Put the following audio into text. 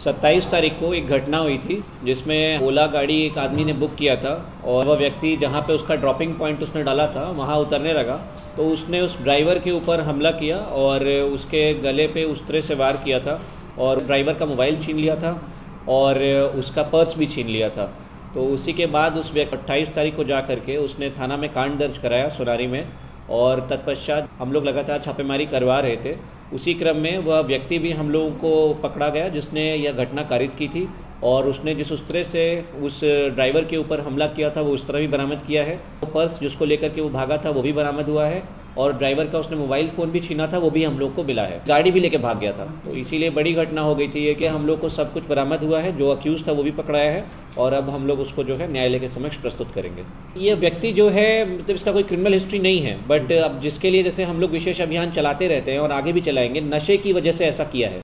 27 तारीख को एक घटना हुई थी जिसमें ओला गाड़ी एक आदमी ने बुक किया था और वह व्यक्ति जहां पे उसका ड्रॉपिंग पॉइंट उसने डाला था वहां उतरने लगा तो उसने उस ड्राइवर के ऊपर हमला किया और उसके गले पे उस तरह से वार किया था और ड्राइवर का मोबाइल छीन लिया था और उसका पर्स भी छीन लिया था। तो उसी के बाद उस व्यक्ति 28 तारीख को जा करके उसने थाना में कांड दर्ज कराया सोनारी में और तत्पश्चात हम लोग लगातार छापेमारी करवा रहे थे। उसी क्रम में वह व्यक्ति भी हम लोगों को पकड़ा गया जिसने यह घटना कारित की थी और उसने जिस उस तरह से उस ड्राइवर के ऊपर हमला किया था वो उस तरह भी बरामद किया है। वो पर्स जिसको लेकर के वो भागा था वो भी बरामद हुआ है और ड्राइवर का उसने मोबाइल फ़ोन भी छीना था वो भी हम लोग को मिला है। गाड़ी भी लेके भाग गया था। तो इसीलिए बड़ी घटना हो गई थी ये कि हम लोग को सब कुछ बरामद हुआ है, जो अक्यूज़ था वो भी पकड़ाया है और अब हम लोग उसको जो है न्यायालय के समक्ष प्रस्तुत करेंगे। ये व्यक्ति जो है मतलब इसका कोई क्रिमिनल हिस्ट्री नहीं है, बट अब जिसके लिए जैसे हम लोग विशेष अभियान चलाते रहते हैं और आगे भी चलाएंगे, नशे की वजह से ऐसा किया है।